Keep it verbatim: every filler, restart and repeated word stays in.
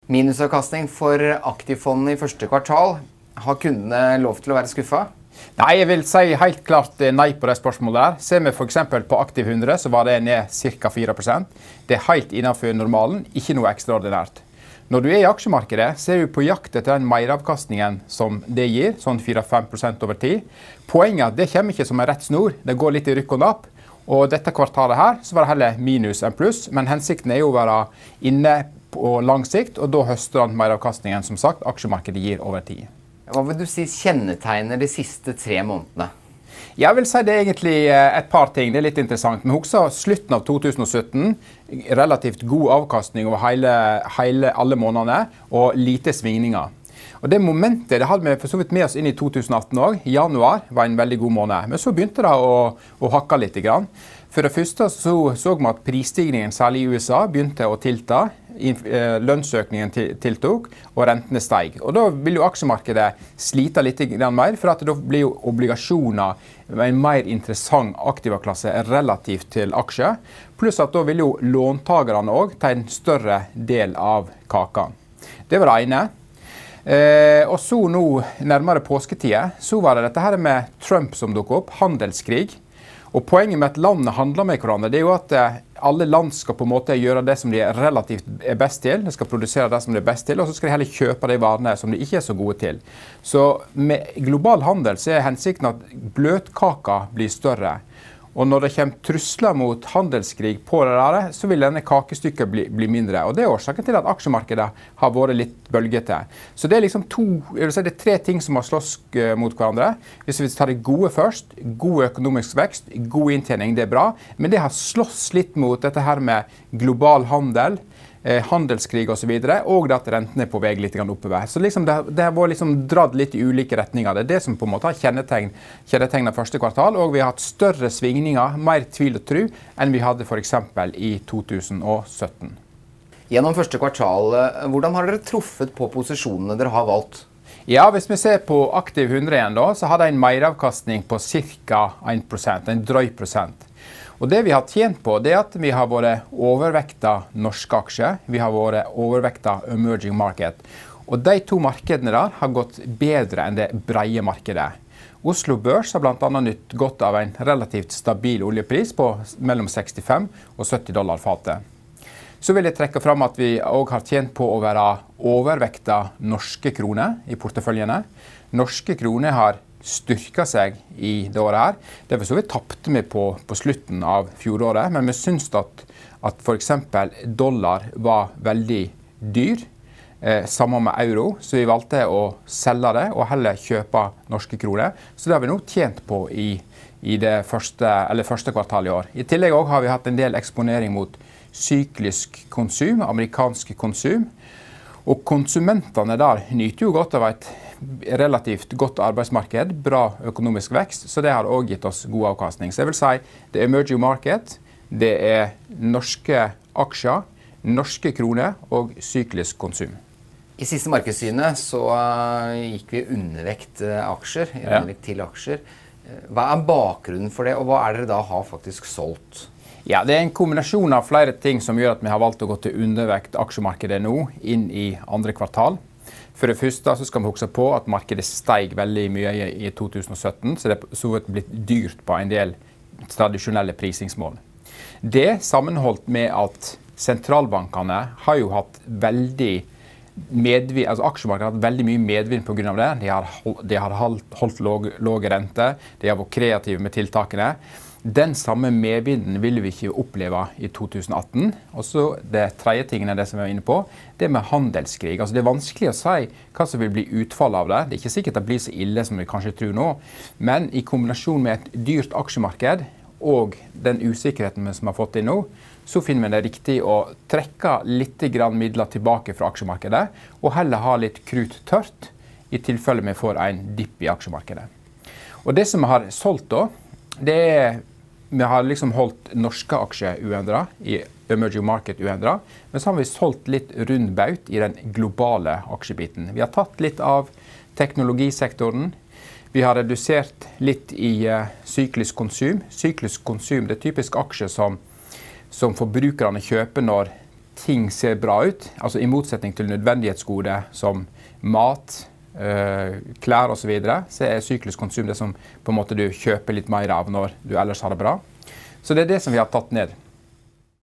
Minusavkastning for aktivfondene i første kvartal. Har kundene lov til å være skuffet? Nei, jeg vil si helt klart nei på det spørsmålet der. Ser vi for eksempel på Aktiv hundre, så var det ned ca. fire prosent. Det er helt innenfor normalen, ikke noe ekstraordinært. Når du er i aksjemarkedet, så er du på jakt etter den meravkastningen som det gir, sånn fire til fem prosent over tid. Poenget er at det kommer ikke som en rett snor, det går litt i rykk og napp. Og dette kvartalet her, så var det heller minus enn pluss, men hensikten er jo å være inne på lang sikt, og da høster den meravkastningen som sagt aksjemarkedet gir over tid. Hva vil du si kjennetegner de siste tre månedene? Jeg vil si det er egentlig et par ting, det er litt interessant. Vi husker slutten av to tusen og sytten, relativt god avkastning over hele, hele alle månedene, og lite svingninger. Og det momentet det hadde vi for så vidt med oss inn i to tusen og atten også. Januar var en veldig god måned, men så begynte det å, å hakke litt grann. For det første så, så vi at prisstigningen, særlig i U S A, begynte å tilta. Lønnsøkningen tiltok, og rentene steg. Og da vil jo aksjemarkedet slite litt mer, for at da blir jo obligasjoner med en mer interessant aktivaklasse relativt til aksjer. Pluss at da vil jo låntagerne også ta en større del av kaka. Det var det ene. Eh, og så nå, nærmere påsketider, så var det dette her med Trump som dukket opp, handelskrig. Og poenget med at landene handler med hverandre, det er jo at alle land skal på en måte gjøre det som de er relativt er best til. De skal produsere det som de er best til, og så skal de heller kjøpe de varene som de ikke er så gode til. Så med global handel så er hensikten at bløtkaka blir større. Og når det kommer trusler mot handelskrig på det der, så vil denne kakestykket bli, bli mindre. Og det er årsaken til at aksjemarkedet har vært litt bølgete. Så det er liksom to, jeg vil si det er tre ting som har slåss mot hverandre. Hvis vi tar det gode først, god økonomisk vekst, god inntjening, det er bra. Men det har slåss litt mot dette her med global handel, eh, handelskrig og så videre, og at rentene er på vei litt oppover. Så liksom det, det har vært liksom dratt litt i ulike retninger. Det er det som på en måte har kjennetegn, kjennetegnet første kvartal, og vi har hatt større svingninger, mer tvil og tro, enn vi hadde for eksempel i to tusen og sytten. Gjennom første kvartal, hvordan har dere truffet på posisjonene dere har valgt? Ja, hvis vi ser på Aktiv hundre igjen da, så hadde en meravkastning på ca. en prosent, en drøy prosent. Og det vi har tjent på, det er at vi har vært overvekta norske aksjer, vi har vært overvekta emerging market. Og de to markedene der har gått bedre enn det breie markedet. Oslo Børs har blant annet nytt godt av en relativt stabil oljepris på mellom sekstifem og sytti dollar fatet. Så vil jeg trekke fram at vi også har tjent på å være overvekta norske kroner i porteføljene. Norske kroner har styrket seg i det året her. Det var så vi tappte med på, på slutten av fjoråret, men vi synes at, at for eksempel dollar var veldig dyr, eh, sammen med euro, så vi valgte å selge det og heller kjøpe norske kroner. Så det har vi nå tjent på i, i det første, eller første kvartal i år. I tillegg også har vi hatt en del eksponering mot syklisk konsum, amerikansk konsum, og konsumentene der nyter jo godt av et relativt godt arbeidsmarked, bra økonomisk vekst, så det har også gitt oss god avkastning. Så jeg vil si det er emerging market, det er norske aksjer, norske kroner og syklisk konsum. I siste markedssynet så gikk vi undervekt aksjer, undervekt til aksjer. Hva er bakgrunnen for det, og hva er dere da har faktisk solgt? Ja, det er en kombinasjon av flere ting som gjør at vi har valgt å gå til undervekt aksjemarkedet nå, inn i andre kvartal. For det første så skal vi huske på at markedet steg veldig mye i to tusen og sytten, så det er så vidt blitt dyrt på en del tradisjonelle prisingsmål. Det sammenholdt med at sentralbankene har jo hatt veldig medvind, altså aksjemarkedet har hatt veldig mye medvind på grunn av det. De har, de har holdt, holdt låge, låge renter, de har vært kreative med tiltakene. Den samme medvinden vil vi ikke oppleve i to tusen og atten. Og så det tredje tingen er det som vi er inne på, det med handelskrig. Altså det er vanskelig å si hva som vil bli utfallet av det. Det er ikke sikkert det blir så ille som vi kanskje tror nå. Men i kombinasjon med et dyrt aksjemarked og den usikkerheten som vi har fått inn nå, så finner vi det riktig å trekke litt grann midler tilbake fra aksjemarkedet, og heller ha litt krut tørt i tilfelle vi får en dipp i aksjemarkedet. Og det som vi har solgt da, det er vi har liksom holdt norske aksjer uendret, i emerging market uendret, men så har vi solgt litt rundbaut i den globale aksjebiten. Vi har tatt litt av teknologisektoren, vi har redusert litt i uh, syklisk konsum. Syklisk konsum det er typisk aksjer som, som forbrukerne kjøper når ting ser bra ut, altså i motsetning til nødvendighetsgode som mat, øh, klær og så videre, så er syklisk konsum det som på en måte du kjøper litt mer av når du ellers har det bra. Så det er det som vi har tatt ned.